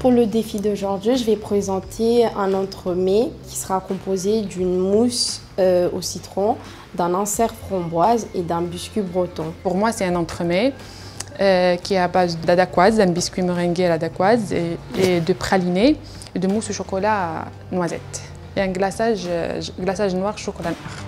Pour le défi d'aujourd'hui, je vais présenter un entremets qui sera composé d'une mousse au citron, d'un insert framboise et d'un biscuit breton. Pour moi, c'est un entremets qui est à base d'adacoise, d'un biscuit meringué à la dacquoise et de praliné et de mousse au chocolat à noisette. Et un glaçage noir chocolat noir.